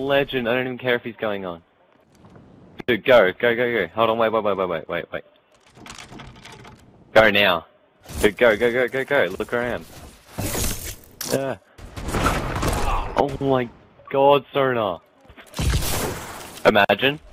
legend. I don't even care if he's going on. Dude, go. Hold on, wait. Go now. Dude, go. Look around. Yeah. Oh my god, Sonar. Imagine.